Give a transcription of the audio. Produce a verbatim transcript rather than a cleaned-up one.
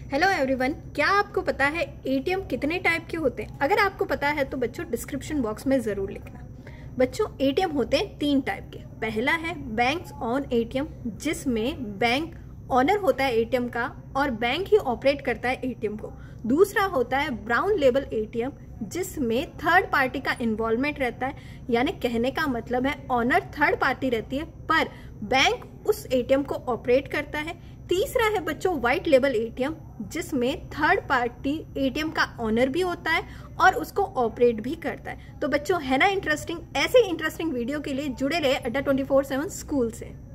Hello everyone, क्या आपको पता है एटीएम कितने टाइप के होते हैं? अगर आपको पता है तो बच्चों डिस्क्रिप्शन बॉक्स में ज़रूर लिखना। बच्चों एटीएम होते हैं तीन टाइप के। पहला है बैंक्स ऑन एटीएम, जिसमें बैंक ऑनर होता है एटीएम का और बैंक ही ऑपरेट करता है एटीएम को। दूसरा होता है ब्राउन लेबल एटीएम, जिसमें थर्ड पार्टी का इन्वॉल्वमेंट रहता है, यानी कहने का मतलब है ऑनर थर्ड पार्टी रहती है पर बैंक उस एटीएम को ऑपरेट करता है। तीसरा है बच्चों व्हाइट लेबल एटीएम, जिसमें थर्ड पार्टी एटीएम का ऑनर भी होता है और उसको ऑपरेट भी करता है। तो बच्चों है ना इंटरेस्टिंग? ऐसे इंटरेस्टिंग वीडियो के लिए जुड़े रहे अड्डा ट्वेंटी फोर सेवन स्कूल से।